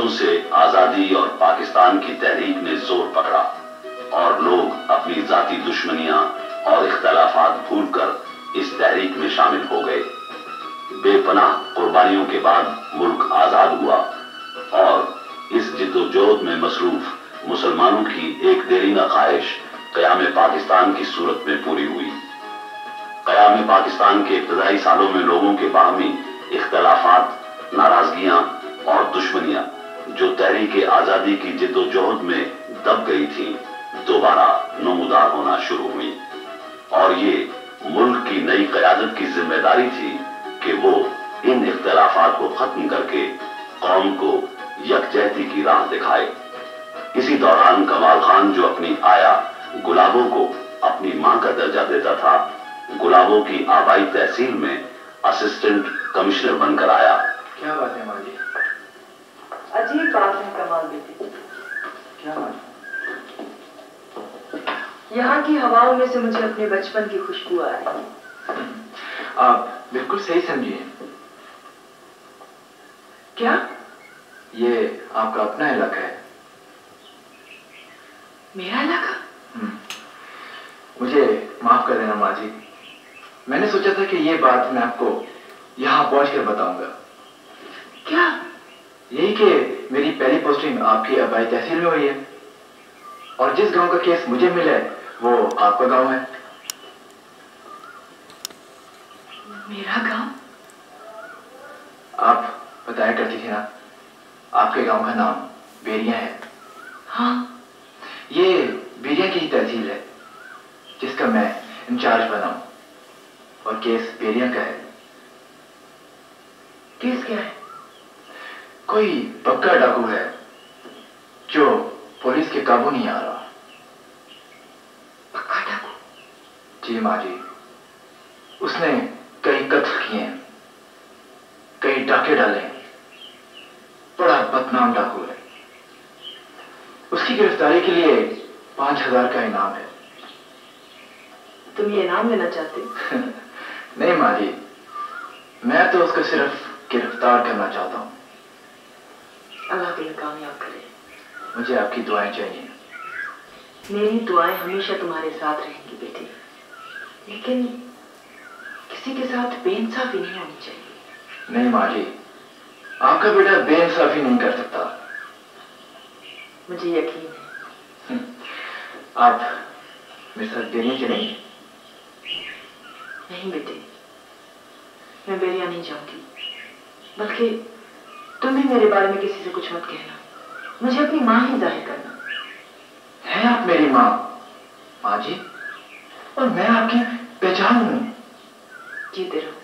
برسوں سے آزادی اور پاکستان کی تحریک نے زور پکڑا اور لوگ اپنی ذاتی دشمنیاں اور اختلافات بھول کر اس تحریک میں شامل ہو گئے۔ بے پناہ قربانیوں کے بعد ملک آزاد ہوا اور اس جد و جہد میں مصروف مسلمانوں کی ایک دیرینہ خواہش قیام پاکستان کی صورت میں پوری ہوئی۔ قیام پاکستان کے ابتدائی سالوں میں لوگوں کے باہمی اختلافات، ناراضگیاں اور دشمنیاں جو تحریک آزادی کی جد و جہد میں دب گئی تھیں، دوبارہ نمودار ہونا شروع ہوئی، اور یہ ملک کی نئی قیادت کی ذمہ داری تھی کہ وہ ان اختلافات کو ختم کر کے قوم کو یکجہتی کی راہ دکھائے۔ اسی دوران کمال خان جو اپنی آیا گلابوں کو اپنی ماں کا درجہ دیتا تھا، گلابوں کی آبائی تحصیل میں اسسٹنٹ کمشنر بن کر آیا۔ کیا بات ہے ماں جی؟ عجیب بات ہے کمال بیٹی۔ کیا بات؟ یہاں کی ہواؤں میں سے مجھے اپنے بچپن کی خوشبو آ رہی ہے۔ آپ بالکل صحیح سمجھیے۔ کیا؟ یہ آپ کا اپنا علاقہ ہے۔ میرا علاقہ؟ مجھے معاف کر دینا ماں جی، میں نے سوچا تھا کہ یہ بات میں آپ کو یہاں پہنچ کر بتاؤں گا۔ کیا؟ یہی کہ میری پہلی پوسٹنگ آپ کی آبائی تحصیل میں ہوئی ہے، اور جس گاؤں کا کیس مجھے ملا ہے وہ آپ کا گاؤں ہے۔ میرا گاؤں؟ آپ بتایا کرتی تھی نا، آپ کے گاؤں کا نام بیریاں ہے۔ ہاں، یہ بیریاں کی تحصیل ہے جس کا میں انچارج بنا ہوں، اور کیس بیریاں کا ہے۔ کیس کیا ہے؟ کوئی پکا ڈاکو ہے جو پولیس کے قابو نہیں آ رہا۔ پکا ڈاکو؟ جی ماں جی، اس نے کئی قتل کیے ہیں، کئی ڈاکے ڈالے ہیں، بڑا بدنام ڈاکو ہے۔ اس کی گرفتاری کے لیے 5000 کا انعام ہے۔ تم یہ انعام لینا چاہتے؟ نہیں ماں جی، میں تو اس کو صرف گرفتار کرنا چاہتا ہوں۔ اللہ تمہیں کامیاب کرے۔ مجھے آپ کی دعائیں چاہیے۔ میری دعائیں ہمیشہ تمہارے ساتھ رہیں گی بیٹی، لیکن کسی کے ساتھ بے انصافی نہیں ہونی چاہیے۔ نہیں ماں جی، آپ کا بیٹا بے انصافی نہیں کر سکتا۔ مجھے یقین ہے۔ آپ میرے ساتھ بیریاں چلیں گے؟ نہیں بیٹے، میں بیریاں نہیں جاؤں گی، بلکہ تم بھی میرے بارے میں کسی سے کچھ مت کہنا، مجھے اپنی ماں ہی ظاہر کرنا۔ ہے آپ میری ماں ماں جی، اور میں آپ کی پہچان ہوں۔ جیتے رہو۔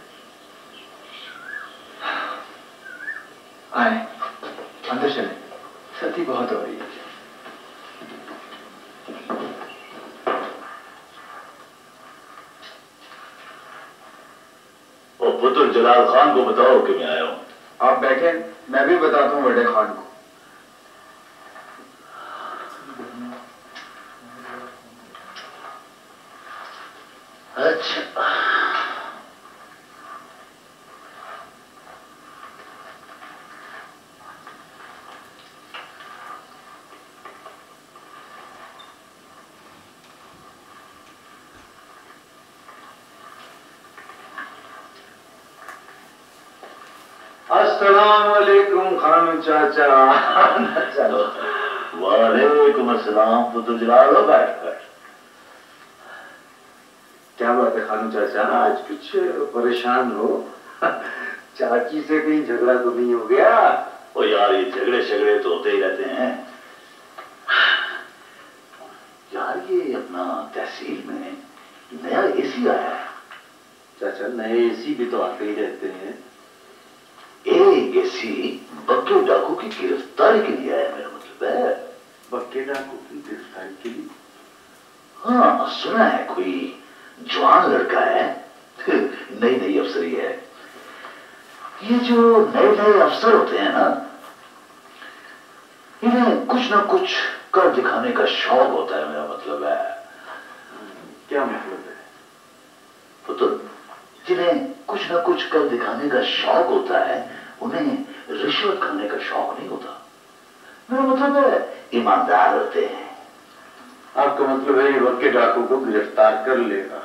آئیں اندر چلیں، سردی بہت ہو رہی ہے۔ اور پتر جلال خان کو بتاؤ کہ میں آیا ہوں۔ آپ بیٹھیں، میں بھی بتاتا ہوں بڑے خان کو۔ اچھا، السلام علیکم خانو چاچا۔ چلو۔ وعلیکم السلام پتر جلال، بیٹھ بیٹھ۔ کیا بات ہے خانو چاچا، آج کچھ پریشان ہو؟ چاچی سے کہیں جھگڑا تو نہیں ہو گیا؟ او یار، یہ جھگڑے تو ہوتے ہی رہتے ہیں یار۔ یہ اپنا تحصیل میں نیا اے سی آیا ہے۔ چاچا نئے اے سی بھی تو آتے ہی رہتے ہیں۔ ایک اے سی بکے ڈاکو کی گرفتاری کے لیے آیا، میرا مطلب ہے۔ بکے ڈاکو کی گرفتاری کے لیے؟ ہاں، سنا ہے کوئی جوان لڑکا ہے، نئی افسری ہے۔ یہ جو نئے افسر ہوتے ہیں نا، انہیں کچھ نہ کچھ کر دکھانے کا شوق ہوتا ہے، میرا مطلب ہے۔ کیا مطلب ہے؟ پتر، جنہیں کچھ نہ کچھ کر دکھانے کا شوق ہوتا ہے، انہیں رشوت کھانے کا شوق نہیں ہوتا۔ मेरा मतलब है ईमानदार होते हैं। आपका मतलब है ये वक्त के डाकू को गिरफ्तार कर लेगा?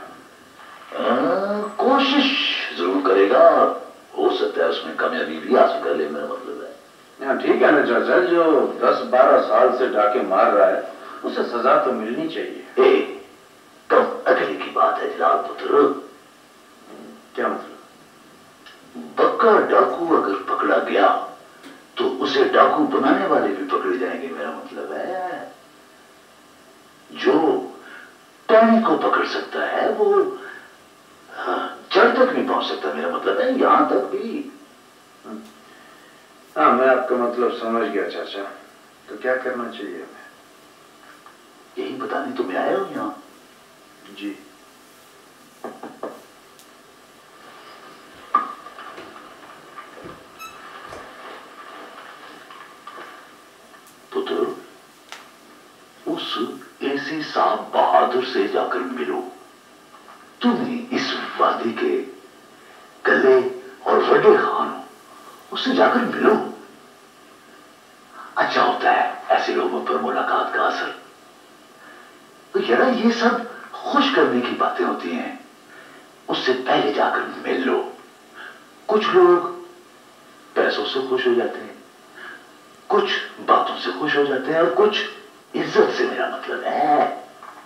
कोशिश जरूर करेगा, हो सकता है उसमें कामयाबी भी हासिल कर ले, मेरा मतलब है। हाँ ठीक है ना चाचा, जो 10-12 साल से डाके मार रहा है उसे सजा तो मिलनी चाहिए। कम अकली की बात है जनाब पुत्र। क्या मतलब? बक्का डाकू अगर पकड़ा गया तो उसे डाकू बनाने वाले भी पकड़े जाएंगे, मेरा मतलब है। जो टॉनी को पकड़ सकता है वो जड़ तक नहीं पहुंच सकता, मेरा मतलब है, यहां तक भी। हाँ मैं आपका मतलब समझ गया चाचा। तो क्या करना चाहिए हमें? यही बताने तो मैं आया हूं यहां। जी। पुत्र, उस एसी साहब बहादुर से जाकर मिलो। तुम्हें इस वादी के गले और वडे खान हो, उससे जाकर मिलो। अच्छा होता है ऐसे लोगों पर मुलाकात का असर। तो यार ये सब खुश करने की बातें होती हैं, उससे पहले जाकर मिल लो। कुछ लोग पैसों से खुश हो जाते हैं, कुछ बातों से खुश हो जाते हैं, और कुछ इज्जत से, मेरा मतलब है।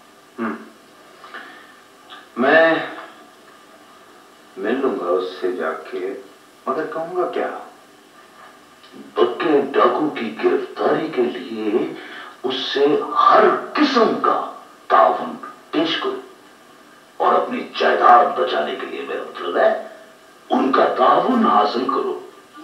मैं मिल लूंगा उससे जाके, मगर कहूंगा क्या? बक्के डाकू की गिरफ्तारी के लिए उससे हर किस्म का ताउन पेश करो, और अपनी जायदाद बचाने के लिए, मेरा मतलब है, उनका ताउन हासिल करो।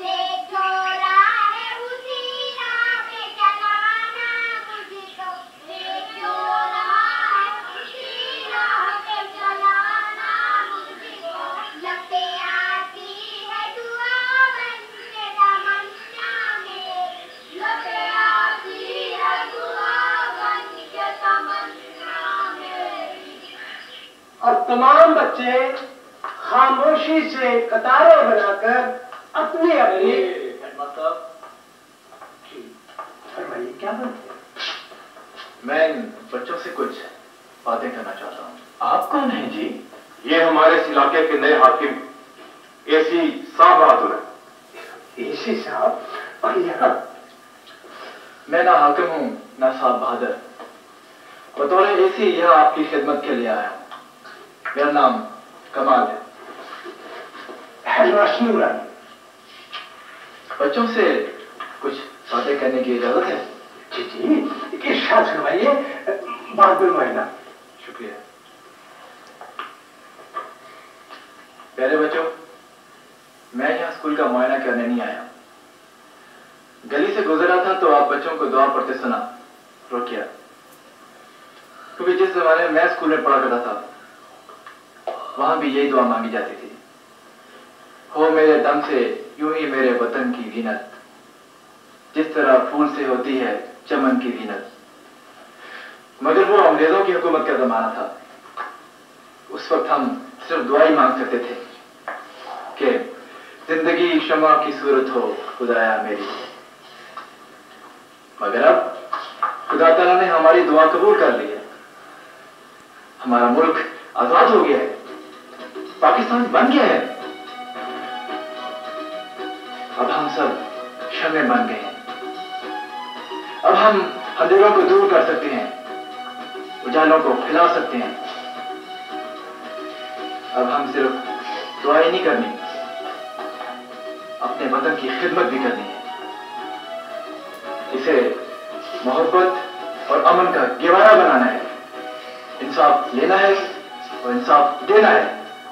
और तमाम बच्चे खामोशी से कतारें बनाकर अपनी अपनी फरमाइए, क्या बनते हैं? मैं इन बच्चों से कुछ बातें करना चाहता हूँ। आप कौन हैं जी? ये हमारे इस इलाके के नए हाकिम एसी साहब बहादुर है। एसी साहब? और यहाँ? मैं ना हाकिम हूँ ना साहब बहादुर। बतौर एसी यहाँ आपकी खिदमत के लिए आया हूँ। मेरा नाम कमाल है। बच्चों से कुछ बातें करने की इजाजत है? जी जी, इरशाद फरमाइए, बहादुर मायना। शुक्रिया। प्यारे बच्चों, मैं यहाँ स्कूल का मुआयना करने नहीं आया। गली से गुजरा था तो आप बच्चों को दुआ पढ़ते सुना, रो किया। क्योंकि जिस जमाने में मैं स्कूल में पढ़ा करता था वहां भी यही दुआ मांगी जाती थी, हो मेरे दम से यूं ही मेरे वतन की जीनत, जिस तरह फूल से होती है चमन की जीनत। मगर वो अंग्रेजों की हुकूमत का जमाना था। उस वक्त हम सिर्फ दुआ ही मांग सकते थे कि जिंदगी शमा की सूरत हो खुदाया मेरी। मगर अब खुदा ताला ने हमारी दुआ कबूल कर ली है। हमारा मुल्क आजाद हो गया है, पाकिस्तान बन गया है। अब हम सब शमे बन गए हैं। अब हम अंधेरों को दूर कर सकते हैं, उजालों को फैला सकते हैं। अब हम सिर्फ दुआ ही नहीं करनी, अपने वतन की खिदमत भी करनी है। इसे मोहब्बत और अमन का गहवारा बनाना है, इंसाफ लेना है और इंसाफ देना है।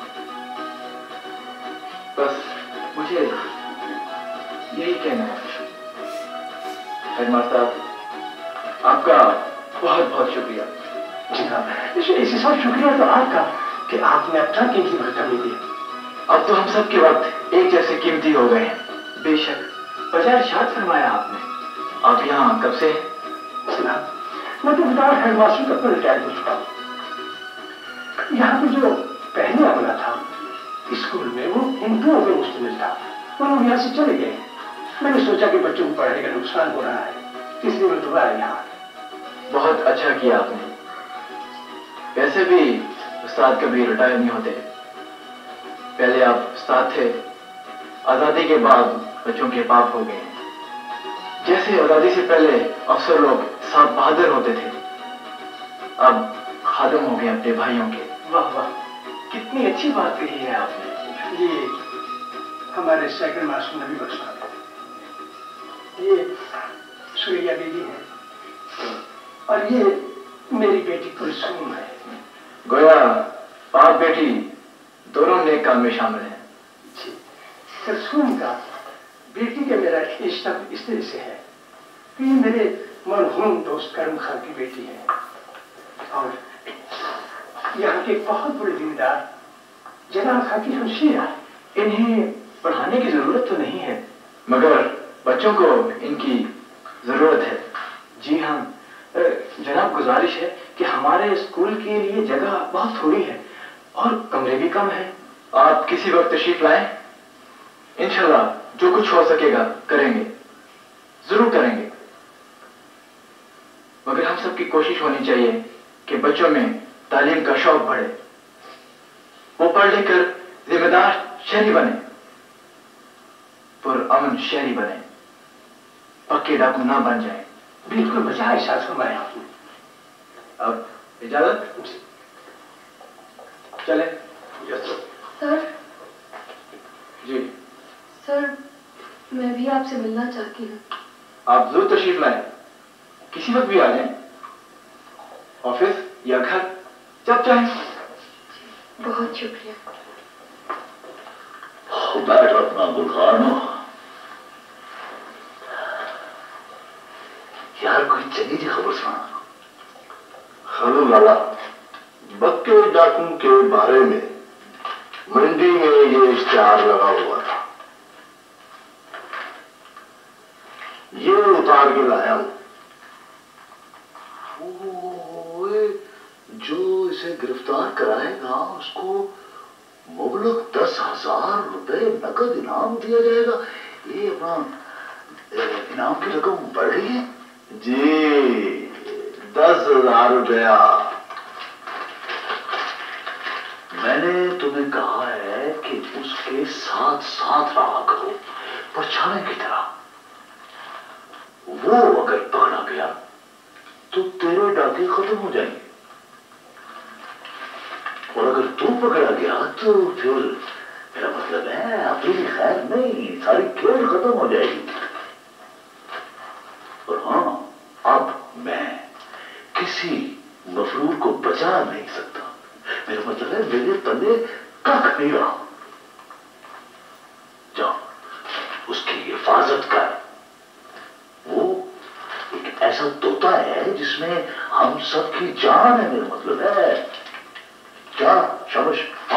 बस मुझे यही कहना है। हेडमास्टर साहब, आपका बहुत बहुत शुक्रिया। जी हाँ, इसी सब शुक्रिया तो आपका कि आपने अपना कीमती वक्त हमें दिया। अब तो हम सब के वक्त एक जैसे कीमती हो गए हैं। बेशक बजाय इरशाद फरमाया आपने। अब यहाँ कब से? मैं तो विदाउट हेडमास्टर कब पर रिटायर हो चुका हूँ। यहाँ पे जो पहले अमला था स्कूल में वो हिंदुओं पर मुश्तमिल था। वो लोग यहाँ से चले गए। मैंने सोचा कि बच्चों को पढ़ाने का नुकसान हो रहा है, इसलिए मैं दोबारा यहाँ। बहुत अच्छा किया आपने। वैसे भी उस्ताद कभी रिटायर नहीं होते। पहले आप उस्ताद थे, आजादी के बाद बच्चों के बाप हो गए। जैसे आजादी से पहले अफसर लोग साहब बहादुर होते थे, अब खादम हो गए अपने भाइयों के। वाह वाह, कितनी अच्छी बात कही है आपने। ये हमारे सेकंड मास्टर नबी बख्श साहब, ये सुरैया बीवी है, और ये मेरी बेटी कुलसूम है। गोया बाप बेटी दोनों नेक काम में शामिल हैं। जी, कुलसूम का बेटी के मेरा रिश्ता इस तरह से है कि ये मेरे मरहूम दोस्त करम खान की बेटी है, और यहाँ के बहुत बड़े जिम्मेदार जनाब खान की हमशीरा। इन्हें पढ़ाने की जरूरत तो नहीं है, मगर बच्चों को इनकी जरूरत है। जी हाँ जनाब, गुजारिश है कि हमारे स्कूल के लिए जगह बहुत थोड़ी है और कमरे भी कम है। आप किसी वक्त तशरीफ लाएं, इंशाल्लाह जो कुछ हो सकेगा करेंगे, जरूर करेंगे। मगर हम सबकी कोशिश होनी चाहिए कि बच्चों में तालीम का शौक बढ़े, वो पढ़ लिख कर जिम्मेदार शहरी बने, पुरअमन शहरी बने, पक्के डाकू ना बन जाए। बिल्कुल बचा एहसास फरमाया आपने। अब इजाजत, चले। सर। जी सर, मैं भी आपसे मिलना चाहती हूँ। आप जरूर तशरीफ लाएं, किसी वक्त भी आ जाएं, ऑफिस या घर, जब चाहें। बहुत शुक्रिया। बैठ अपना गुलखानो। यार कोई चंगी जी खबर सुना। खानू लाला, बक्के डाकू के बारे में मंडी में ये इश्तिहार लगा हुआ था, ये उतार के लाया हूं। जो इसे गिरफ्तार कराएगा उसको मुबलक 10,000 रुपए नकद इनाम दिया जाएगा। ये अपना इनाम की रकम बढ़ रही है जी, 10,000 रुपया। मैंने तुम्हें कहा है कि उसके साथ साथ रहा करो, परछावे की तरह। वो अगर पकड़ा गया तो तेरे डाके खत्म हो जाएंगे, और अगर तू पकड़ा गया तो फिर मेरा मतलब है अपनी खैर नहीं, सारी खेल खत्म हो जाएगी। और हाँ, अब मैं किसी मफरूर को बचा नहीं सकता। मेरा मतलब है मेरे तले कख नहीं रहा। जाओ उसकी हिफाजत कर। वो एक ऐसा तोता है जिसमें हम सबकी जान है, मेरा मतलब है। क्या शाबाश।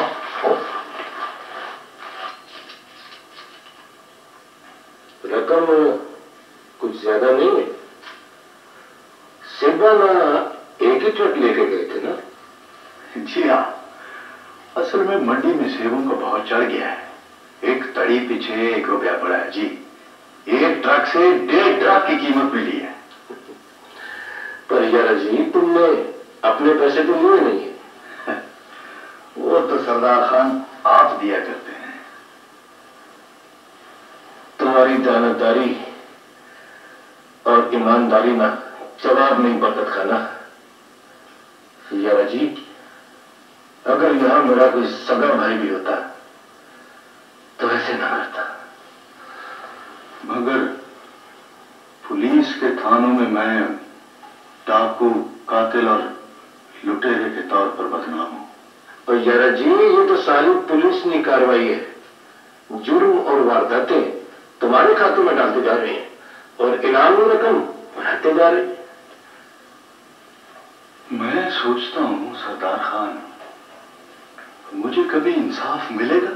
रकम कुछ ज्यादा नहीं है। सिब्बाना एक ही ट्रक लेके गए थे ना? जी हाँ, असल में मंडी में सेबों का भाव चढ़ गया है। एक तड़ी पीछे 1 रुपया पड़ा है जी। एक ट्रक से 1.5 ट्रक की कीमत मिली है। पर यार अजीब, तुमने अपने पैसे तो लिए नहीं है। वो तो सरदार खान आप दिया करते हैं। तुम्हारी दानतदारी और ईमानदारी ना जवाब नहीं बरकत खाना। यार अजीब, अगर यहां मेरा कोई सगा भाई भी होता तो ऐसे ना करता। मगर पुलिस के थानों में मैं डाकू, कातिल और लुटेरे के तौर पर बदनाम हूं। और यार जी, ये तो सारी पुलिस की कार्रवाई है। जुर्म और वारदातें तुम्हारे खातों में डालते जा रहे हैं और इनामी रकम बढ़ाते जा रहे हैं। मैं सोचता हूं सरदार खान, मुझे कभी इंसाफ मिलेगा?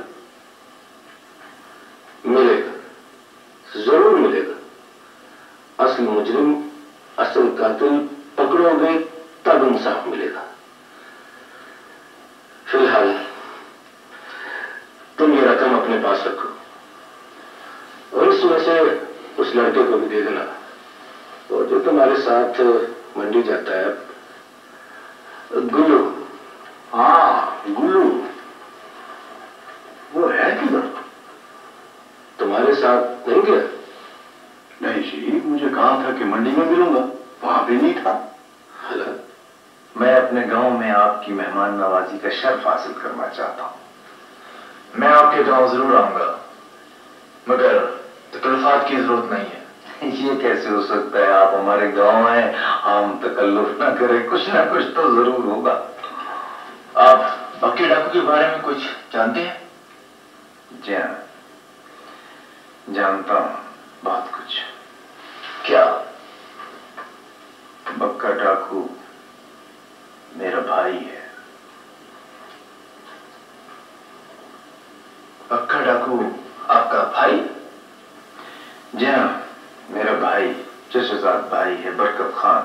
मिलेगा, जरूर मिलेगा। असल मुजरिम, असल कातिल पकड़ोगे तब इंसाफ मिलेगा। फिलहाल तुम ये रकम अपने पास रखो और इसमें से उस लड़के को भी दे देना وہ جو تمہارے ساتھ منڈی جاتا ہے گلو. ہاں گلو. وہ ہے کدھر؟ تمہارے ساتھ نہیں گیا؟ نہیں جی، مجھے کہا تھا کہ منڈی میں ملوں گا، وہاں بھی نہیں تھا. میں اپنے گاؤں میں آپ کی مہمان نوازی کا شرف حاصل کرنا چاہتا ہوں. میں آپ کے گاؤں ضرور آؤں گا، مگر تکلفات کی ضرورت نہیں ہے. یہ کیسے ہو سکتا ہے؟ آپ ہمارے گاؤں ہیں، ہم تکلف نہ کریں، کچھ نہ کچھ تو ضرور ہوگا. آپ بکے ڈاکو کے بارے میں کچھ جانتے ہیں؟ جی ہاں، جانتا ہوں بہت کچھ. کیا؟ بکا ڈاکو میرا بھائی ہے. بکا ڈاکو آپ کا بھائی؟ جی ہاں، میرا بھائی، چچزاد بھائی ہے، برکت خان.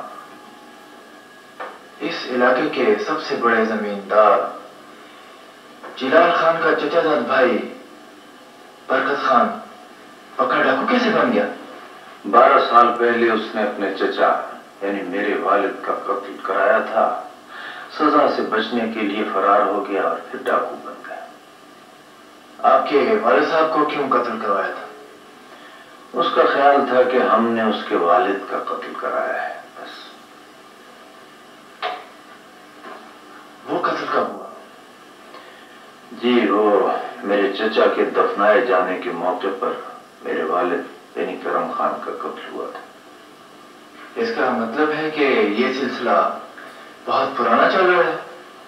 اس علاقے کے سب سے بڑے زمیندار جلال خان کا چچا زاد بھائی برکت خان بکا ڈاکو کیسے بن گیا؟ 12 سال پہلے اس نے اپنے چچا یعنی میرے والد کا قتل کرایا تھا. سزا سے بچنے کے لیے فرار ہو گیا اور پھر ڈاکو بن گیا. آپ کے والد صاحب کو کیوں قتل کروایا تھا؟ اس کا خیال تھا کہ ہم نے اس کے والد کا قتل کرایا ہے، بس. وہ قتل کب ہوا؟ جی، وہ میرے چچا کے دفنائے جانے کے موقع پر میرے والد یعنی کرم خان کا قتل ہوا تھا. اس کا مطلب ہے کہ یہ سلسلہ بہت پرانا چل رہا ہے.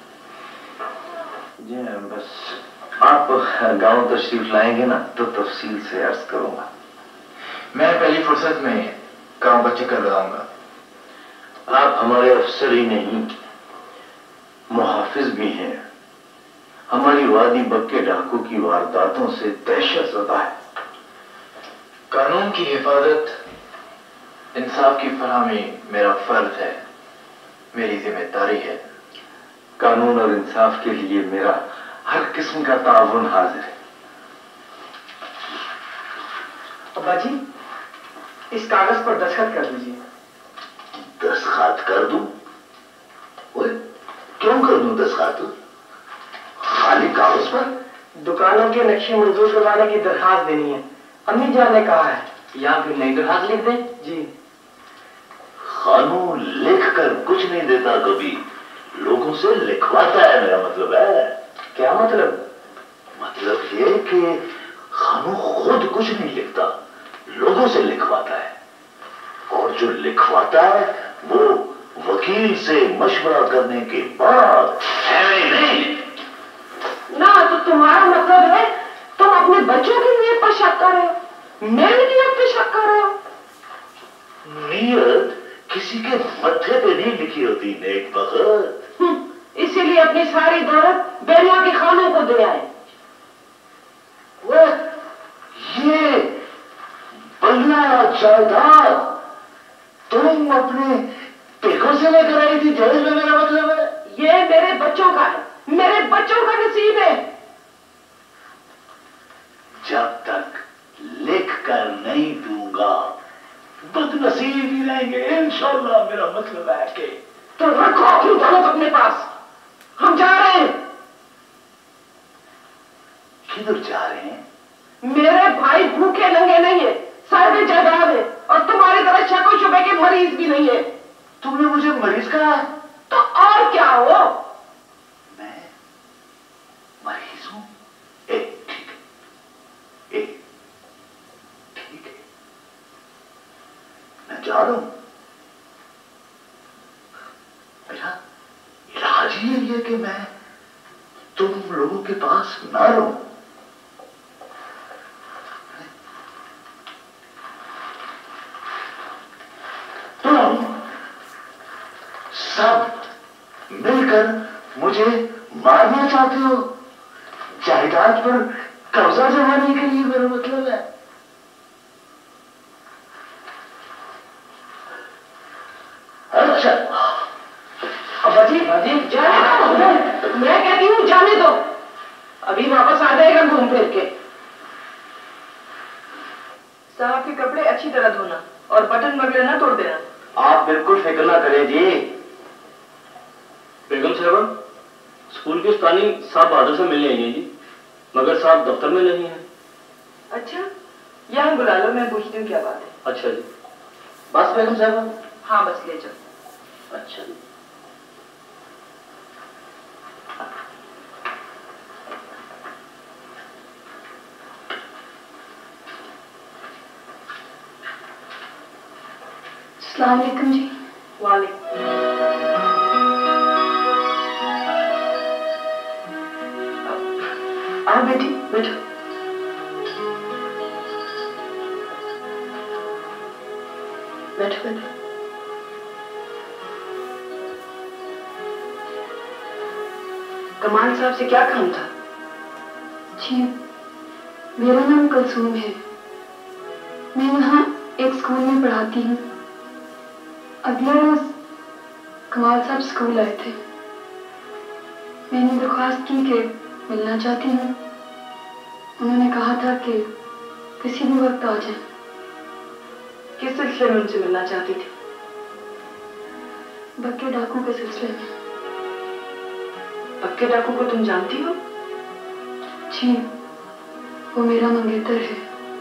جی بس آپ گاؤں تشریف لائیں گے نا تو تفصیل سے عرض کروں گا. میں پہلی فرصت میں گاؤں کا چکر لگاؤں گا. آپ ہمارے افسر ہی نہیں، محافظ بھی ہیں. ہماری وادی بکے ڈاکو کی وارداتوں سے دہشت زدہ ہے. قانون کی حفاظت، انصاف کی فراہمی میرا فرض ہے، میری ذمہ داری ہے. قانون اور انصاف کے لیے میرا ہر قسم کا تعاون حاضر ہے. ابا جی، اس کاغذ پر دستخط کر دیجیے. دستخط کر دوں؟ کیوں کر دوں دستخط؟ خالی کاغذ پر؟ دکانوں کے نقشے منظور کروانے کی درخواست دینی ہے، امی جان نے کہا ہے. یا پھر نئی درخواست لکھ دیں؟ جی. قانون لکھ کر کچھ نہیں دیتا، کبھی لوگوں سے لکھواتا ہے، میرا مطلب ہے. کیا مطلب؟ مطلب یہ کہ قانون خود کچھ نہیں لکھتا، لوگوں سے لکھواتا ہے. اور جو لکھواتا ہے وہ وکیل سے مشورہ کرنے کے بعد. نہیں نہ تو تمہارا مطلب ہے تم اپنے بچوں کی نیت پر شک کر رہے ہو، میری نیت پہ شک کر رہے ہو. نیت کسی کے متھے پہ نہیں لکھی ہوتی نیک بخت. اسی لیے اپنی ساری دولت بیلیا کے خانوں کو دے آئے. یہ بنگلہ جائیداد تم اپنے پیکوں سے لے کر آئی تھی جہیز میں، میرا مطلب ہے. یہ میرے بچوں کا ہے، میرے بچوں کا نصیب ہے. جب تک لکھ کر نہیں دوں گا بد نصیب ہی رہیں گے انشاءاللہ. میرا مطلب ہے کہ تو رکھو اپنی دولت اپنے پاس، ہم جا رہے ہیں. کدھر جا رہے ہیں؟ میرے بھائی بھوکے ننگے نہیں ہیں، صاحب جائیداد ہے، اور تمہاری طرح شک و شبے کے مریض بھی نہیں ہے. تم نے مجھے مریض کہا؟ تو اور کیا ہو؟ میں مریض ہوں؟ ٹھیک ہے، ٹھیک ہے، میں جا رہا ہوں. میرا علاج ہی یہ ہے کہ میں تم لوگوں کے پاس نہ رہوں. تم سب مل کر مجھے مارنا چاہتے ہو، جائیداد پر قبضہ جمانے کے لیے، میرا مطلب ہے. اچھا ابا جی جانے دو، میں کہتی ہوں جانے دو، ابھی واپس آ جائے گا گھوم پھر کے. साहब के कपड़े अच्छी तरह धोना और बटन वगैरह ना तोड़ देना। आप बिल्कुल फिक्र ना करें जी। बेगम साहब, स्कूल की उस्तानी साहब बहादुर से मिलने आई है जी, मगर साहब दफ्तर में नहीं है। अच्छा, यहाँ बुला लो, मैं पूछती हूँ क्या बात है। अच्छा जी। बस बेगम साहब? हाँ बस ले जाओ। अच्छा जी। अस्सलाम वालेकुम जी। वालेकुम। आओ बेटी बैठो। बैठो बैठो। कमाल साहब से क्या काम था? जी, मेरा नाम कुलसूम है। मैं यहाँ एक स्कूल में पढ़ाती हूँ। अगले रोज कमाल साहब स्कूल आए थे। मैंने दरख्वास्त की कि मिलना चाहती हूँ। उन्होंने कहा था कि किसी भी वक्त आ जाए। किस सिलसिले में उनसे मिलना चाहती थी? बक्के डाकू के सिलसिले में। बक्के डाकू को तुम जानती हो? जी, वो मेरा मंगेतर है।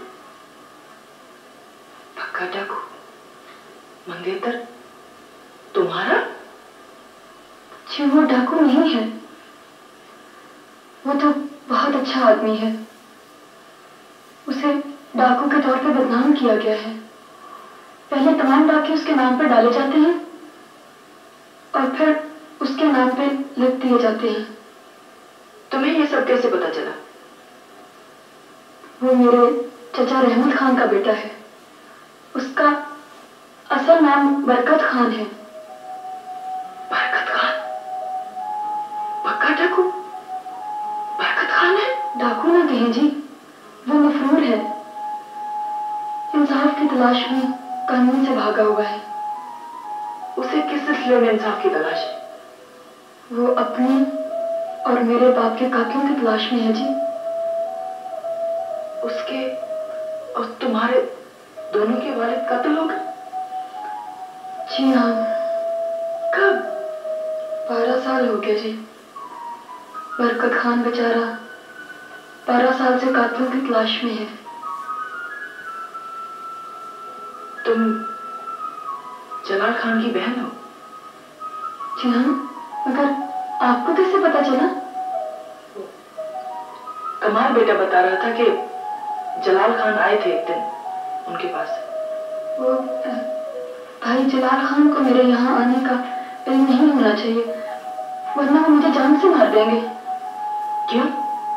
बक्का डाकू मंगेतर तुम्हारा? जी, वो डाकू नहीं है। वो तो बहुत अच्छा आदमी है। उसे डाकू के तौर पे बदनाम किया गया है। पहले तमाम डाके उसके नाम पर डाले जाते हैं और फिर उसके नाम पे लिख दिए जाते हैं। तुम्हें ये सब कैसे पता चला? वो मेरे चचा रहमत खान का बेटा है। उसका असल नाम बरकत खान है। बरकत खान? बक्का डाकू बरकत खान है? डाकू ना कहें जी, वो मफरूर है। इंसाफ की तलाश में कानून से भागा हुआ है। उसे किस सिलसिले में इंसाफ की तलाश है? वो अपनी और मेरे बाप के कातिलों की तलाश में है जी। उसके और तुम्हारे दोनों के वालिद कत्ल हो गए? जी हाँ। कब? 12 साल हो गए जी। बरकत खान बेचारा 12 साल से कातिलों की तलाश में है। तुम जलाल खान की बहन हो? जी हाँ, मगर आपको कैसे पता चला? कमाल बेटा बता रहा था कि जलाल खान आए थे एक दिन उनके पास। वो भाई जलाल खान को मेरे यहाँ आने का इल्म नहीं होना चाहिए, वरना वो मुझे जान से मार देंगे। क्यों?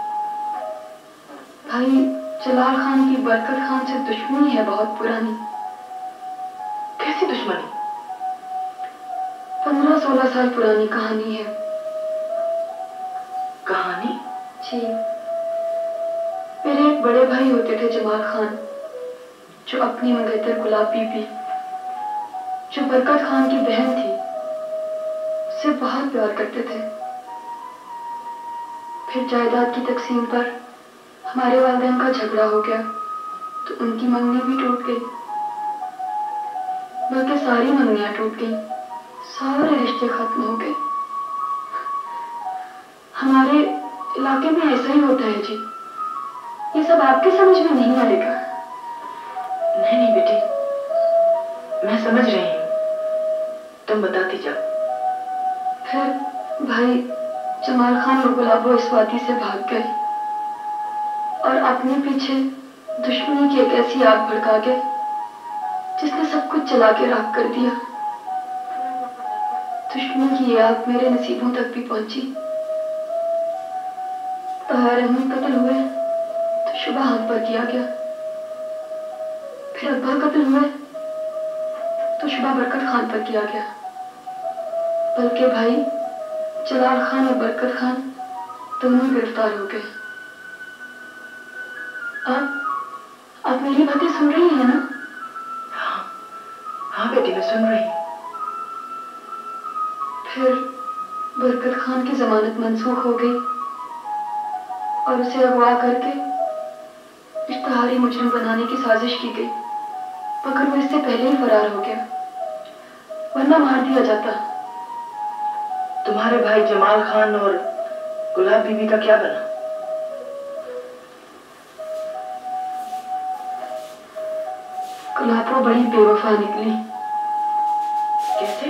भाई जलाल खान की बरकत खान से दुश्मनी है बहुत पुरानी। कैसी दुश्मनी? 15-16 साल पुरानी कहानी है। कहानी? जी, मेरे एक बड़े भाई होते थे जमाल खान, जो अपनी मंगेतर गुलाब बीबी, जो बरकत खान की बहन थी, उससे बहुत प्यार करते थे। फिर जायदाद की तकसीम पर हमारे वालिदैन का झगड़ा हो गया तो उनकी मंगनी भी टूट गई, बल्कि सारी मंगनियां टूट गई, सारे रिश्ते खत्म हो गए। हमारे इलाके में ऐसा ही होता है जी। ये सब आपके समझ में नहीं आएगा। नहीं नहीं बेटी, मैं समझ रही हूँ, तुम बताती जाओ। फिर भाई जमाल खान और गुलाबो इस वादी से भाग गए और अपने पीछे दुश्मनी की एक ऐसी आग भड़का गए जिसने सब कुछ जला के राख कर दिया। दुश्मनी की ये आग मेरे नसीबों तक भी पहुंची। रहमान कत्ल हुए तो शुबा हाथ पर किया गया, फिर अब्बा कत्ल हुए तो शुबा बरकत खान पर किया गया, बल्कि भाई जलाल खान और बरकत खान दोनों गिरफ्तार हो गए। आप मेरी बातें सुन रही हैं ना? हाँ बेटी, मैं सुन रही हूँ। फिर बरकत खान की जमानत मंसूख हो गई और उसे अगवा करके इश्तहारी मुजरिम बनाने की साजिश की गई, मगर वो इससे पहले ही फरार हो गया, वरना मार दिया जाता। तुम्हारे भाई जमाल खान और गुलाब बीबी का क्या बना? गुलाब वो बड़ी बेवफा निकली। कैसे?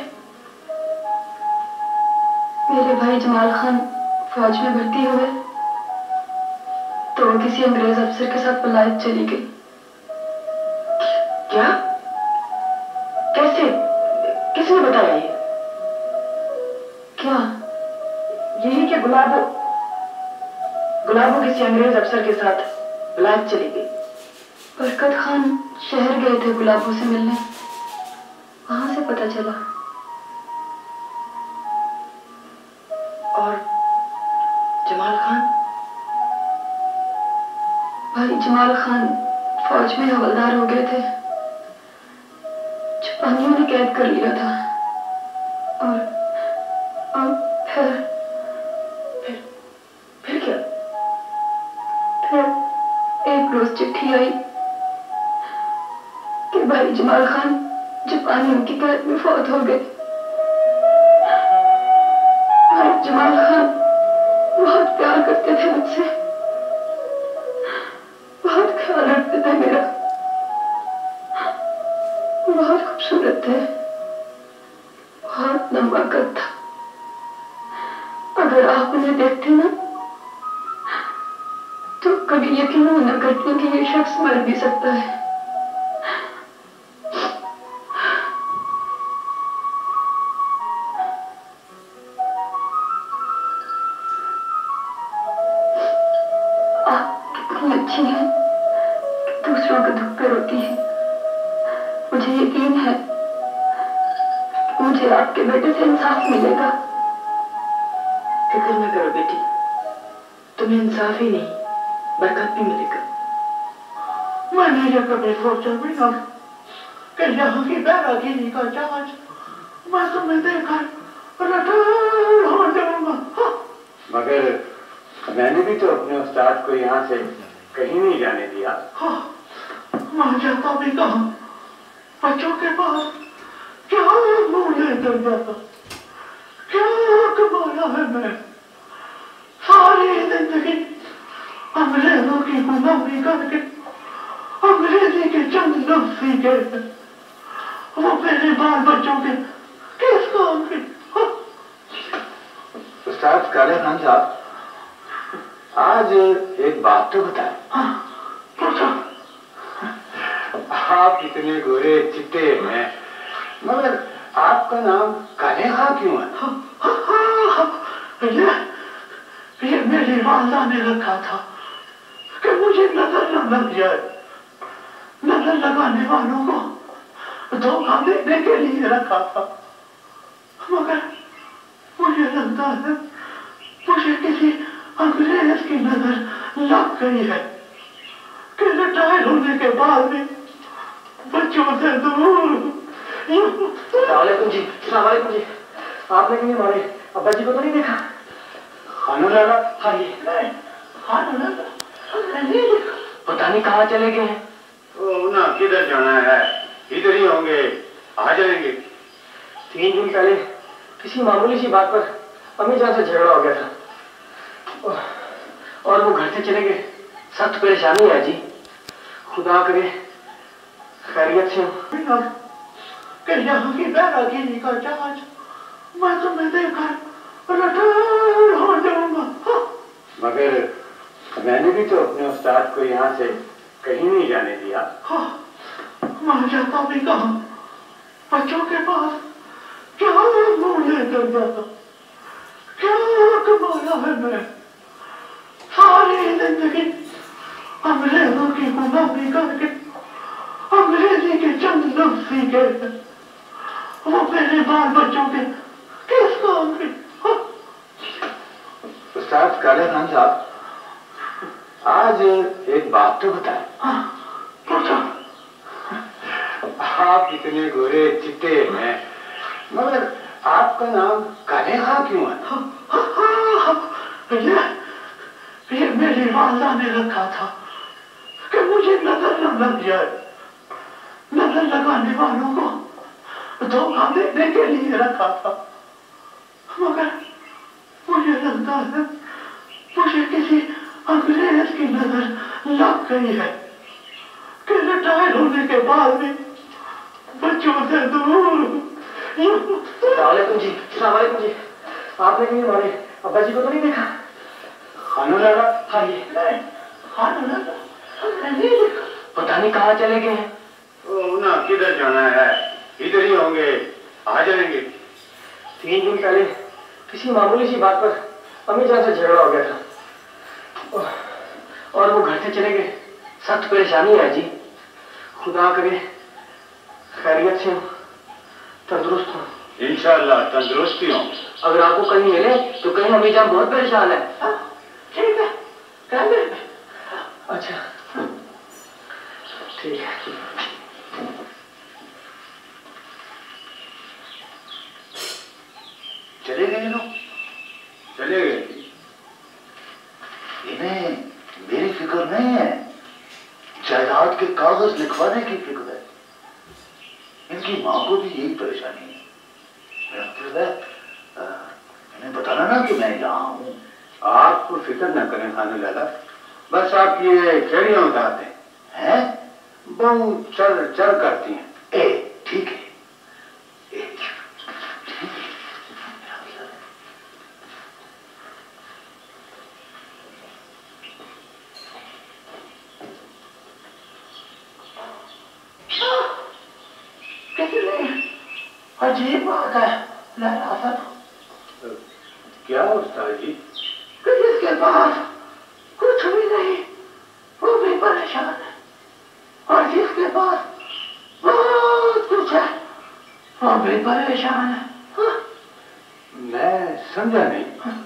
मेरे भाई जमाल खान फौज में भर्ती हुए तो वो किसी अंग्रेज अफसर के साथ पलायत चली गई। क्या? कैसे? किसने बताया ये? क्या? यही कि गुलाबो किसी अंग्रेज अफसर के साथ पलायत चली गई। बरकत खान शहर गए थे गुलाबों से मिलने, वहां से पता चला। और जमाल खान? भाई जमाल खान फौज में हवलदार हो गए थे, जापानियों ने कैद कर लिया था। और फिर क्या? फिर एक रोज चिट्ठी आई कि भाई जमाल खान जापानियों की कैद में फौत हो गए। भाई जमाल खान बहुत प्यार करते थे मुझसे, बहुत ख्याल रखते थे मेरा, बहुत खूबसूरत थे, बहुत लंबा कद था। अगर आप उन्हें देखते ना तो कभी यकीन न करते कि ये शख्स मर भी सकता है। आप कितनी अच्छी हैं, दूसरों के दुख पे रोती हैं। मुझे यकीन है कि मुझे आपके बेटे से इंसाफ मिलेगा। फिक्र न करो बेटी, तुम्हें इंसाफ ही नहीं बरकत भी मिलेगा। मैंने ये कभी सोचा भी ना कि यहाँ की बैरागिरी का जहाज मैं तुम्हें देखकर रिटायर हो जाऊंगा। मगर मैंने भी तो अपने उस्ताद को यहाँ से कहीं नहीं जाने दिया। मैं जाता भी कहाँ, बच्चों के पास क्या मुंह लेकर जाता, क्या कमाया है मैं। सारी जिंदगी अंग्रेजों की गुलामी करके अंग्रेजी के चंद लफ्ज सीखे, वो मेरे बाल बच्चों के किस काम के। उस्ताद काले खान साहब, आज एक बात तो बताएं। आप इतने गोरे चिट्टे हैं, मगर आपका नाम काले खान क्यों है? ये मेरी वालदा ने रखा था कि मुझे नजर न लग जाए। नजर लगाने वालों को धोखा देने के लिए रखा था, मगर मुझे लगता है मुझे किसी अंग्रेज की नजर लग गई है कि रिटायर होने के बाद भी बच्चों से दूर। सलामुअलैकुम जी। सलामुअलैकुम जी। आपने कहीं हमारे अब्बा जी को तो नहीं देखा? खानू लाला? हाँ जी। खानू लाला पता नहीं कहाँ चले गए हैं। ना किधर जाना है, इधर ही होंगे, आ जाएंगे। 3 दिन पहले किसी मामूली सी बात पर अम्मी जान से झगड़ा हो गया था और वो घर से चले गए। सख्त परेशानी है जी, खुदा करे खैरियत से हो। कि यहाँ की बैरागिरी का जहाज मैं तुम्हें देखकर रिटायर हो जाऊंगा। मगर मैंने भी तो अपने उस्ताद को यहाँ से कहीं नहीं जाने दिया। मैं जाता भी कहाँ, बच्चों के पास क्या मुंह लेकर जाता, क्या कमाया है मैं। सारी जिंदगी अंग्रेजों की गुलामी करके अंग्रेजी के चंद लफ्ज सीखे, वो मेरे बाल बच्चों के किस काम के। उस्ताद काले खान साहब, आज एक बात तो बताएं। आप इतने गोरे चिट्टे हैं, मगर आपका नाम काले खान क्यों है? ये मेरी वालदा ने रखा था कि मुझे नजर न लग जाए। नजर लगाने वालों को धोखा देने के लिए रखा था, मगर मुझे लगता है मुझे किसी अंग्रेज की नजर लग गई है कि रिटायर होने के बाद भी बच्चों से दूर। वालेकुम जी, वालेकुम जी। आपने कहीं हमारे अब्बा जी को तो नहीं देखा? खानू लाला? हाँ ये खानू लाला पता नहीं कहाँ चले गए हैं। ना किधर जाना है, इधर ही होंगे, आ जाएंगे। 3 दिन पहले किसी मामूली सी बात पर अम्मी जान से झगड़ा हो गया था और वो घर से चले गए। सख्त परेशानी है जी। खुदा करे खैरियत से तंदुरुस्त हो। इंशाअल्लाह तंदुरुस्ती हो। अगर आपको कहीं मिले तो कहीं अम्मी जान बहुत परेशान है। ठीक है, कह दे। अच्छा ठीक है। चले गए लोग? चले गए। इन्हें मेरी फिक्र नहीं है, जायदाद के कागज लिखवाने की फिक्र है। इनकी मां को भी यही परेशानी है। मेरा मतलब है इन्हें बताना ना कि मैं यहाँ हूँ। आप फिक्र न करें खानू लाला, बस आप ये केड़ियां उतारते हैं, बहुत चर चर करती हैं। ठीक है। अजीब बात है लहरा साहब। क्या उस्ताद जी? कि जिसके पास कुछ भी नहीं वो भी परेशान है, और जिसके पास बहुत कुछ है वो भी परेशान है। हाँ? मैं समझा नहीं।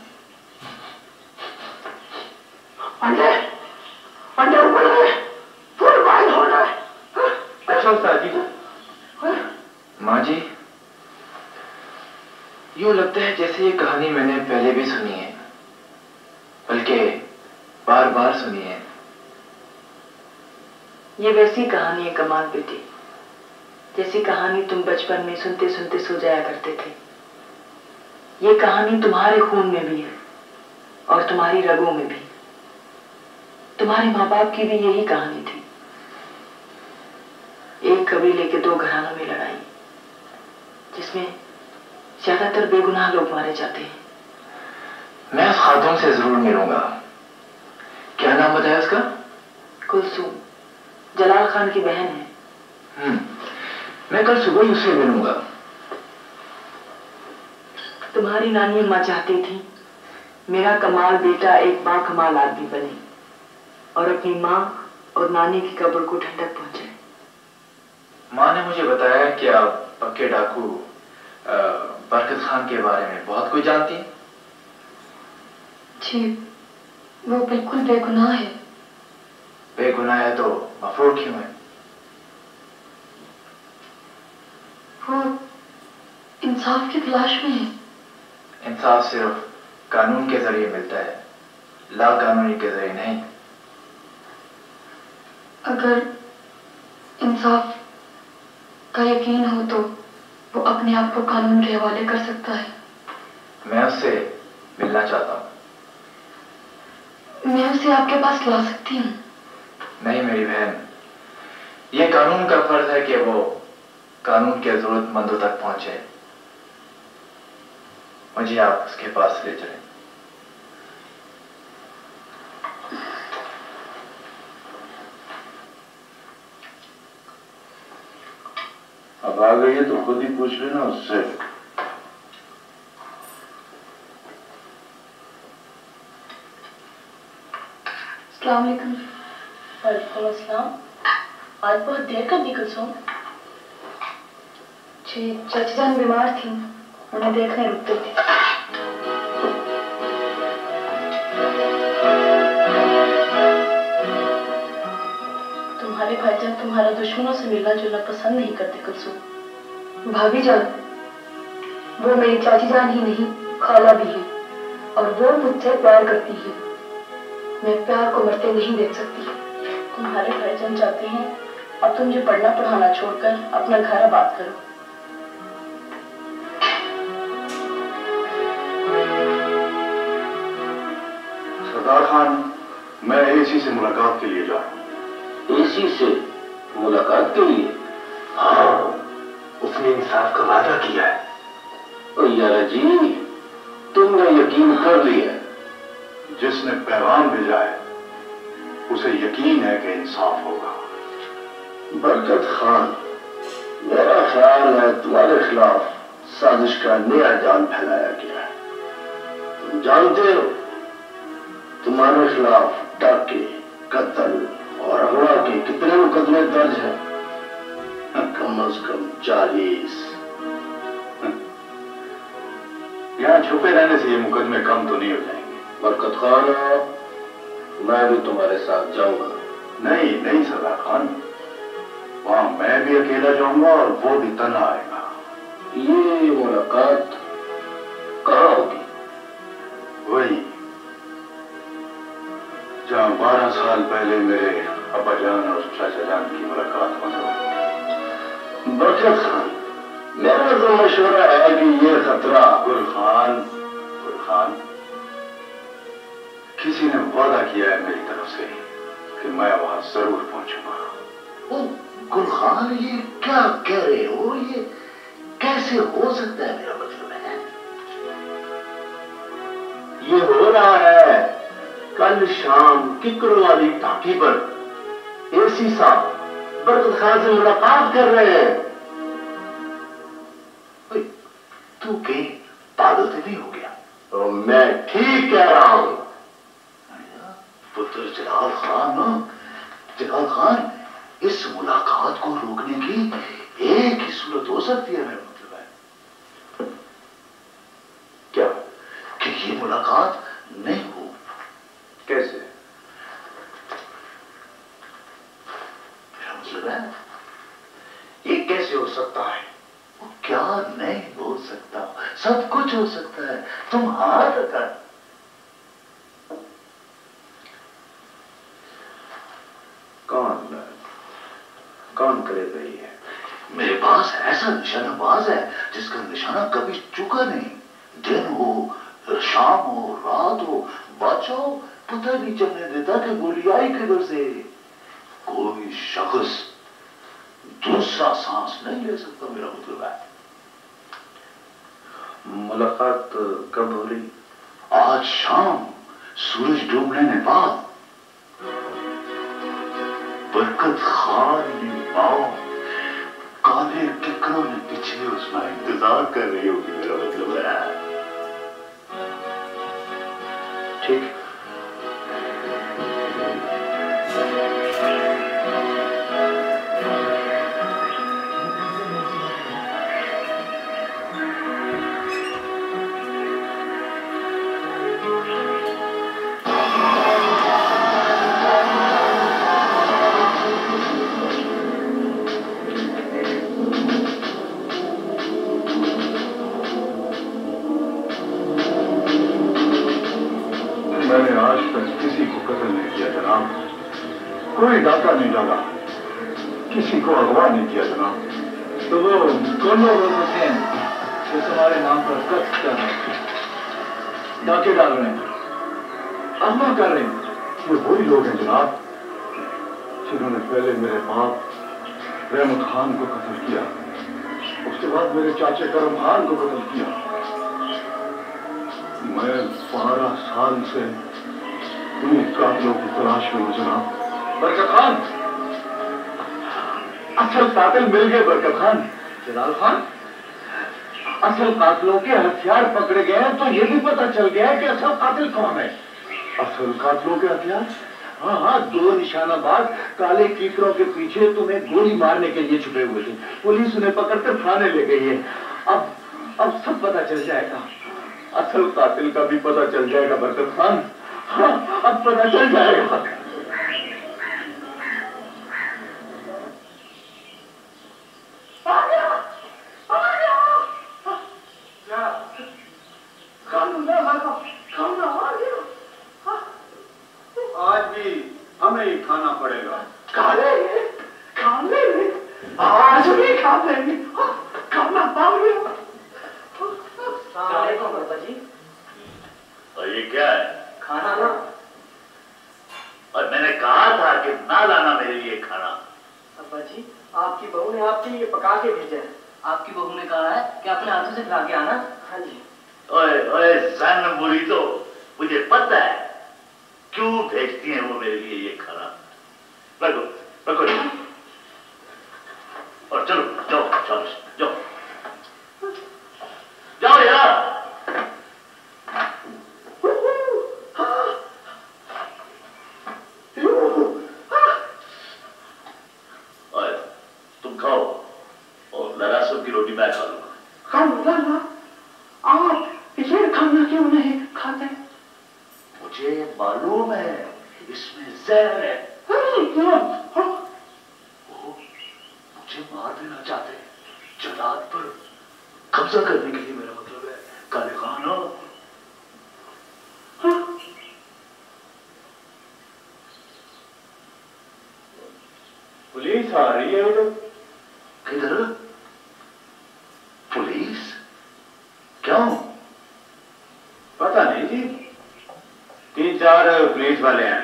अंडे अंडे उबल गए, फुल बॉइल हो रहा है। अच्छा उस्ताद जी। माँ जी, यूं लगता है जैसे ये कहानी मैंने पहले भी सुनी है, बल्कि बार बार सुनी है। ये वैसी कहानी है कमाल बेटी, जैसी कहानी तुम बचपन में सुनते सुनते सो जाया करते थे। ये कहानी तुम्हारे खून में भी है और तुम्हारी रगों में भी। तुम्हारे माँ बाप की भी यही कहानी थी। एक कबीले के 2 घरानों में लड़ाई, जिसमें ज्यादातर बेगुनाह लोग मारे जाते हैं। मैं उस खातून से जरूर मिलूंगा। क्या नाम बताया उसका? कुलसूम, जलाल खान की बहन है। मैं कल सुबह ही उससे मिलूंगा। तुम्हारी नानी अम्मा चाहती थी मेरा कमाल बेटा एक बाकमाल आदमी बने और अपनी माँ और नानी की कब्र को ठंडक पहुंचाए। माँ ने मुझे बताया कि आप पक्के डाकू बरकत खान के बारे में बहुत कुछ जानती हैं। जी, वो बिल्कुल बेगुनाह है। बेगुनाह है तो मफरूर क्यों है? वो इंसाफ की तलाश में है। इंसाफ सिर्फ कानून के जरिए मिलता है, ला कानूनी के जरिए नहीं। अगर इंसाफ का यकीन हो तो वो अपने आप को कानून के हवाले कर सकता है। मैं उससे मिलना चाहता हूँ। मैं उसे आपके पास ला सकती हूँ। नहीं मेरी बहन, ये कानून का फर्ज है कि वो कानून के जरूरतमंदों तक पहुंचे। मुझे आप उसके पास ले चलें। अब आ गई है तो खुद ही पूछ लेना उससे। अस्सलाम वालेकुम। वालेकुम अस्सलाम। आज बहुत देर कर दी कुलसूम। जी, चाची जान बीमार थी, उन्हें देखने रुकते थे। तुम्हारे भाईजान तुम्हारा दुश्मनों से मिलना जुलना पसंद नहीं करते कुलसूम। भाभी जान, वो मेरी चाची जान ही नहीं खाला भी है, और वो मुझसे प्यार करती है। मैं प्यार को मरते नहीं देख सकती। तुम्हारे भाईजान चाहते हैं अब तुम ये पढ़ना पढ़ाना छोड़कर अपना घर आबाद करो। सरदार खान, मैं एसी से मुलाकात के लिए जा रहा हूँ। एसी से मुलाकात के लिए? हाँ, उसने इंसाफ का वादा किया है। ओ यार जी, तुमने यकीन कर लिया? जिसने पैगाम भेजा है उसे यकीन है कि इंसाफ होगा। बरकत खान, मेरा ख्याल है तुम्हारे खिलाफ साजिश का नया जाल फैलाया गया है। तुम जानते हो तुम्हारे खिलाफ डाके, कत्ल और अगवा के कितने मुकदमे दर्ज हैं? कम से कम 40। यहाँ छुपे रहने से ये मुकदमे कम तो नहीं हो जाएंगे। बरकत खान, मैं भी तुम्हारे साथ जाऊंगा। नहीं नहीं सरदार खान, वहां मैं भी अकेला जाऊंगा और वो भी तन्हा आएगा। ये मुलाकात कहाँ होगी? वही जहाँ 12 साल पहले मेरे अब्बा जान और चाचा जान की मुलाकात हुई। बरकत खान, मेरा तो मशवरा है कि ये खतरा गुल खान, किसी ने वादा किया है मेरी तरफ से कि मैं वहां जरूर पहुंचूंगा। ओ गुल खान, ये क्या कह रहे हो? ये कैसे हो सकता है? मेरा मतलब है ये हो रहा है। कल शाम किकरो वाली टाकी पर एसी साहब बरकत खान से मुलाकात कर रहे हैं। तू कहीं पागल तो नहीं हो गया? तो मैं ठीक कह रहा हूं। पुत्र जलाल खान, इस मुलाकात को रोकने की एक ही सूरत हो सकती है। मेरा मतलब है क्या कि ये मुलाकात नहीं हो। कैसे? मेरा मतलब है ये कैसे हो सकता है? वो क्या नहीं हो सकता? सब कुछ हो सकता है। तुम हाथ रखा। कौन करेगा ये? मेरे पास ऐसा निशानाबाज है जिसका निशाना कभी चुका नहीं। दिन हो, शाम हो, रात हो, बचाओ पता नहीं चलने देता कि गोली आई किधर से। कोई शख्स दूसरा सांस नहीं ले सकता। मेरा मतलब है। मुलाकात कब हो रही? आज शाम सूरज डूबने के बाद। बरकत खान की मां काले किकरों ने पीछे उसका इंतजार कर रही होगी। मेरा मतलब है ठीक। मैंने आज तक किसी को कत्ल नहीं किया जनाब। कोई डाका नहीं डाला, किसी को अगवा नहीं किया जनाब। तो वो कौन लोग होते हैं जो तुम्हारे नाम पर कत्ल कर रहे हैं, डाके डाल रहे हैं, अगवा कर रहे हैं? ये वही लोग हैं जनाब जिन्होंने पहले मेरे बाप रहमत खान को कत्ल किया, उसके बाद मेरे चाचे करम खान को कत्ल किया। मैं 12 साल से उन कातिलों की तलाश में हूं जनाब। बरकत खान, असल कातिल मिल गए बरकत खान। जलाल खान, असल कातिलों के हथियार पकड़े गए हैं, तो ये भी पता चल गया है कि असल कातिल कौन है। असल कातिलों के हथियार? हाँ, 2 निशानाबाज काले कीकरों के पीछे तुम्हें गोली मारने के लिए छुपे हुए थे। पुलिस उन्हें पकड़कर थाने ले गई है। अब सब पता चल जाएगा। असल कातिल का भी पता चल जाएगा बरकत खान। हाँ, अब पता चल जाएगा। आज भी हमें ही खाना पड़ेगा। नहीं खाते खाना पाओगे। अब्बा जी। और ये क्या है? खाना ना। और मैंने कहा था कि ना लाना मेरे लिए खाना। अब्बा जी, आपकी बहू ने आपके लिए पका के भेजा है। आपकी बहू ने कहा है कि अपने हाथों से खिला के आना। हाँ जी। ओए ओए जन बुरी, तो मुझे पता है क्यों भेजती हैं वो मेरे लिए ये खाना। रखो रखो और चलो जाओ जाओ जाओ जाओ यार। तुम खाओ और लहरासुर की रोटी मैं खा लूंगा। आप ये खाना क्यों नहीं खाते? मुझे मालूम है इसमें जहर है। वो मुझे मार देना चाहते हैं। जदाद पर कब्जा करने के लिए मेरा मतलब है। काले खान हो। पुलिस आ रही है तो किधर? पुलिस? क्यों? पता नहीं जी, 3-4 पुलिस वाले हैं।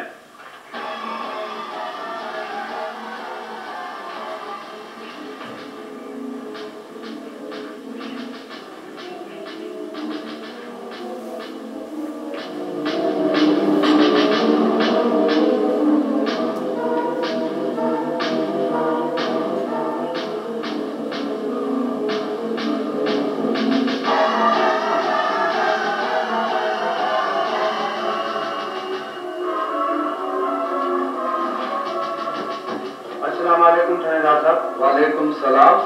वालेकुम सलाम।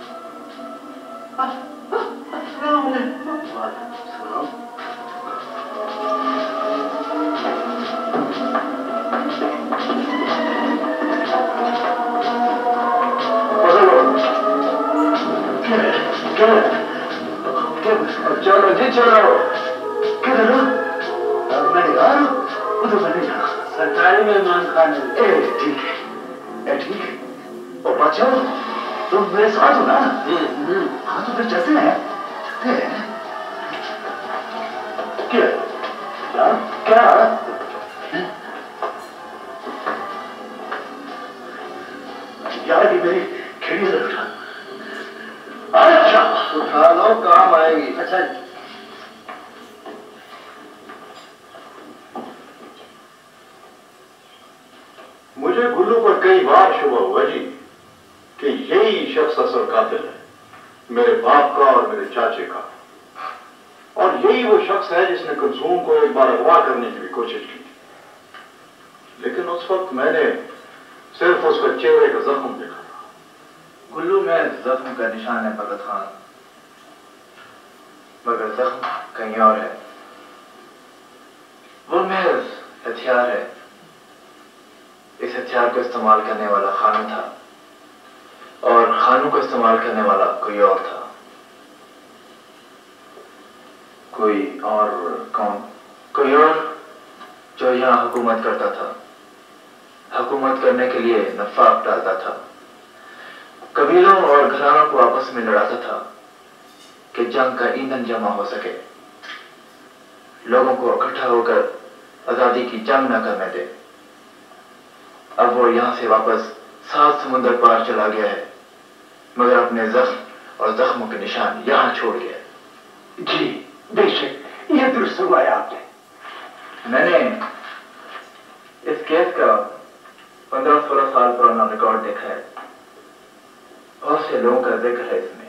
चलो जी चलो। किधर हो? मैंने कहा उधर मैंने जाना। सरकारी मेहमान खाने। ठीक है ठीक है। और बच्चों तुम मेरे साथ हो ना? हाँ तो फिर चलते हैं क्या क्या यार ये मेरी खेड़ी से उठा। अच्छा उठा लो, काम आएगी। अच्छा मुझे गुल्लू पर कई बार शुबह हुआ जी कि यही शख्स असल कातिल है, मेरे बाप का और मेरे चाचे का। और यही वो शख्स है जिसने कुलसूम को एक बार अगवा करने की भी कोशिश की थी। लेकिन उस वक्त मैंने सिर्फ उसका चेहरे का जख्म देखा था। गुल्लू में जख्म का निशान है भगत खान, मगर जख्म कहीं और है। वो महज हथियार है। इस हथियार को इस्तेमाल करने वाला खानू था और खानू को इस्तेमाल करने वाला कोई और था। कोई और कौन? कोई और जो यहां हुकूमत करता था, हुकूमत करने के लिए नफाक डालता था, कबीलों और घरानों को आपस में लड़ाता था कि जंग का ईंधन जमा हो सके, लोगों को इकट्ठा होकर आजादी की जंग न करने दे। अब वो यहां से वापस 7 समुद्र पार चला गया है, मगर अपने जख्म और जख्मों के निशान यहां छोड़ गया। जी बेशक, ये दुरुस्त हुआ है आपने। मैंने इस केस का 15-16 साल पुराना रिकॉर्ड देखा है। बहुत से लोगों का जिक्र है इसमें।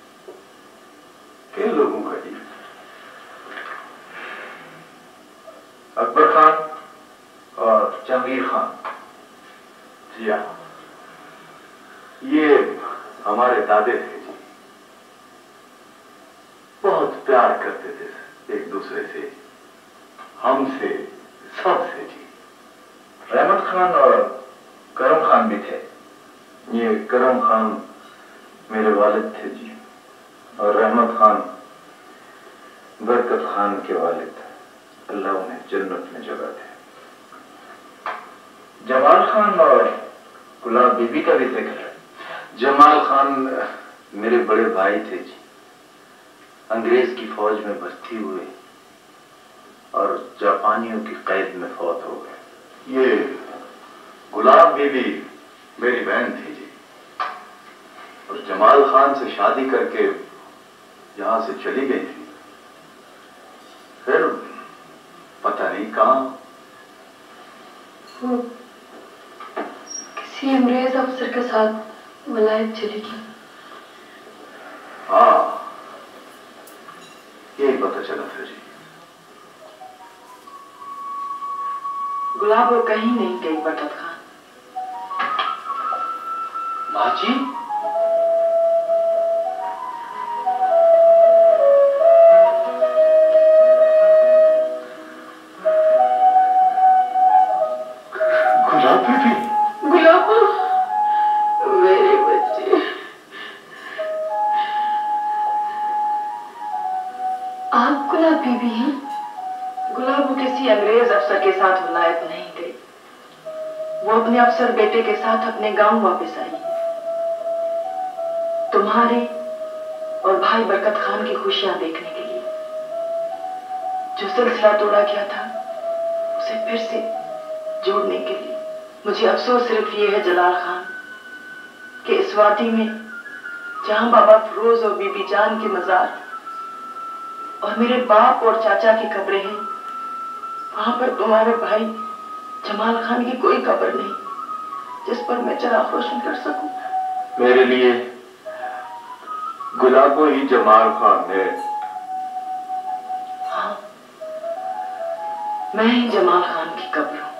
किन लोगों का जी? अकबर खान और जहांगीर खान। जी हाँ, ये हमारे दादे थे जी। बहुत प्यार करते थे एक दूसरे से, हमसे, सबसे जी। रहमत खान और करम खान भी थे। ये करम खान मेरे वालिद थे जी, और रहमत खान बरकत खान के वालिद। अल्लाह उन्हें जन्नत में जगह दे। जमाल खान और गुलाब बीबी का भी जिक्र है। जमाल खान मेरे बड़े भाई थे जी, अंग्रेज की फौज में भर्ती हुए और जापानियों की कैद में फौत हो गए। ये गुलाब बीबी मेरी बहन थी जी, और जमाल खान से शादी करके यहां से चली गई थी। फिर पता नहीं कहां वो किसी अंग्रेज अफसर के साथ वलायत चली गई। हाँ, यही पता चला था जी। गुलाब वो कहीं नहीं गई बरकत खान। माँ जी, गुलाब बेटी, गुलाब मेरे बच्चे। आप गुलाब बीबी हैं? गुलाब वो किसी अंग्रेज अफसर के साथ वलायत नहीं गई, वो अपने अफसर बेटे के साथ अपने गांव वापस आई है। तुम्हारे और भाई बरकत खान की खुशियां देखने के लिए। जो सिलसिला तोड़ा गया था उसे फिर से जोड़ने के लिए। मुझे अफसोस सिर्फ ये है जलाल खान कि इस वादी में जहां बाबा फिरोज और बीबी जान के मजार और मेरे बाप और चाचा की कब्रें हैं, वहां पर तुम्हारे भाई जमाल खान की कोई कब्र नहीं जिस पर मैं चिराग रोशन कर सकूं। मेरे लिए गुलाबो ही जमाल खान है। हाँ, मैं ही जमाल खान की कब्र हूं।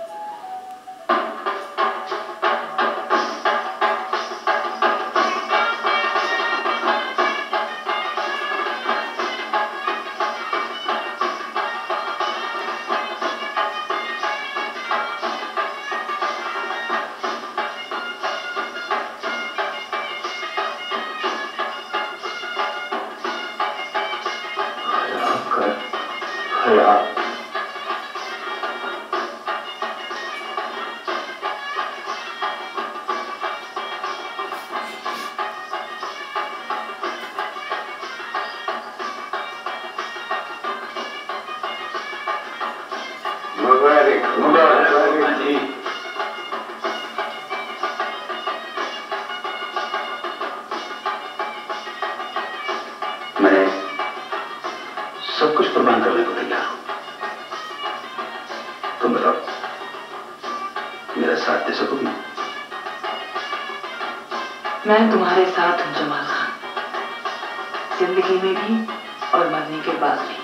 मुबारक जी। मैं सब कुछ कुर्बान करने को तैयार हूं। तुम बताओ, मेरा साथ दे सकोगी? मैं तुम्हारे साथ हूं जमाल खान, जिंदगी में भी और मरने के बाद भी।